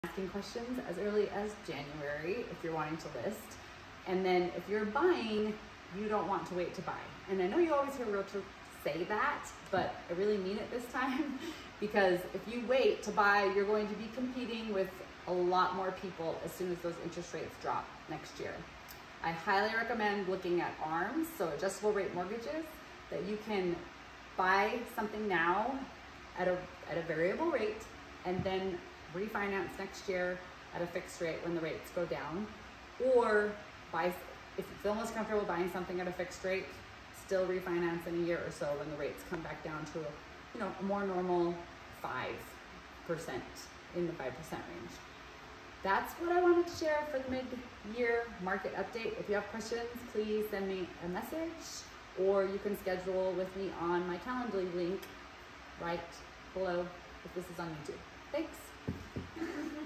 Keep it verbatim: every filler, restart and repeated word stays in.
asking questions as early as January if you're wanting to list. And then if you're buying, you don't want to wait to buy. And I know you always hear realtors say that, but I really mean it this time because if you wait to buy, you're going to be competing with a lot more people as soon as those interest rates drop next year. I highly recommend looking at ARMs, so adjustable rate mortgages, that you can buy something now at a, at a variable rate and then refinance next year at a fixed rate when the rates go down, or buy, if you feel most comfortable buying something at a fixed rate, still refinance in a year or so when the rates come back down to a, you know, a more normal five percent, in the five percent range. That's what I wanted to share for the mid-year market update. If you have questions, please send me a message, or you can schedule with me on my Calendly link right below if this is on YouTube. Thanks.